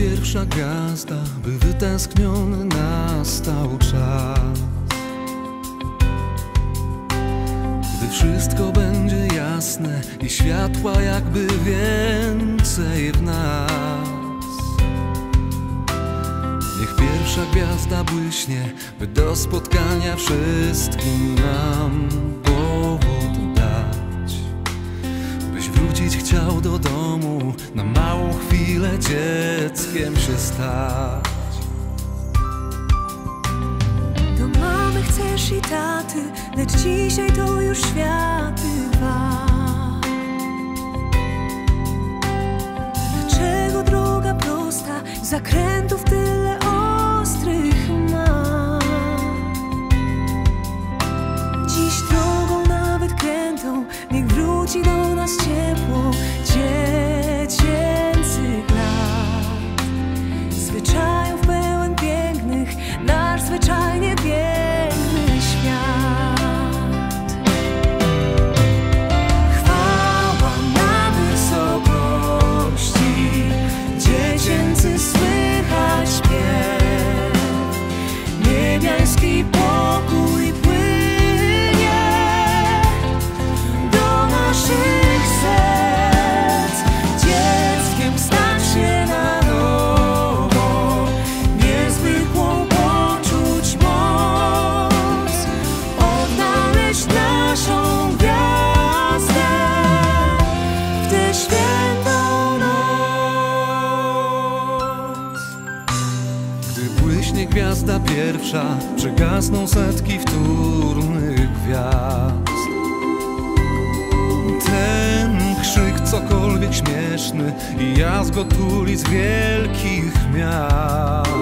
pierwsza gwiazda, by wytęskniony nastał czas. Gdy wszystko będzie jasne i światła jakby więcej w nas. Niech pierwsza gwiazda błyśnie, by do spotkania wszystkim nam powód dać. Byś wrócić chciał do domu, na małą chwilę dzieckiem się stać. Do mamy chcesz i taty, lecz dzisiaj to już światy dwa. Dlaczego droga prosta, zakrętów tyle ostrych ma? Dziś drogą nawet krętą, niech wróci do nas ciepło dziecięcych lat. Zwyczajów pełen pięknych, nasz zwyczajnie piękny świat. Chwała na wysokości, dziecięcy słychać śpiew. Niebiański pokój płynie do naszych serc. Dzieckiem stać się na nowo, niezwykłą poczuć moc, odnaleźć naszą gwiazdę w tę świętą noc. Gdy błyśnie gwiazda pierwsza, przygasną setki wtórnych gwiazd. Ten krzyk cokolwiek śmieszny i jazgot ulic wielkich miast.